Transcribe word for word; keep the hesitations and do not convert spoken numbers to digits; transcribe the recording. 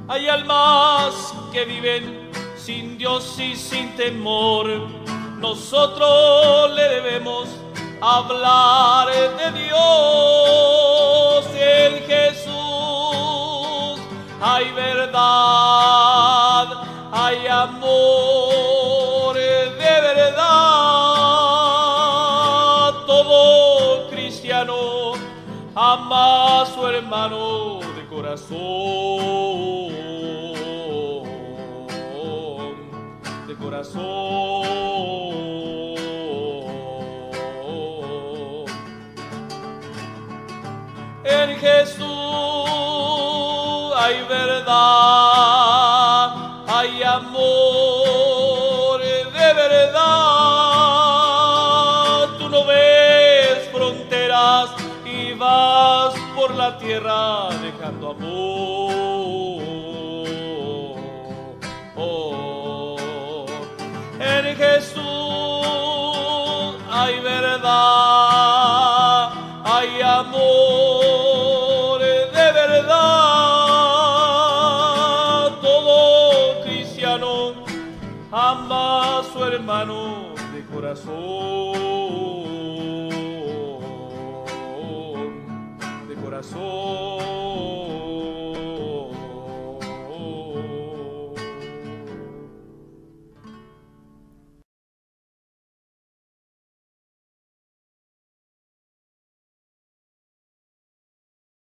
Hay almas que viven sin Dios y sin temor. Nosotros le debemos hablar de Dios. En Jesús hay verdad, hay amor de verdad. Todo cristiano ama a su hermano de corazón, de corazón. En Jesús hay verdad, hay amor de verdad. Tú no ves fronteras y vas por la tierra dejando amor. Oh, en Jesús hay verdad, hay amor de verdad. Todo cristiano ama a su hermano de corazón, de corazón.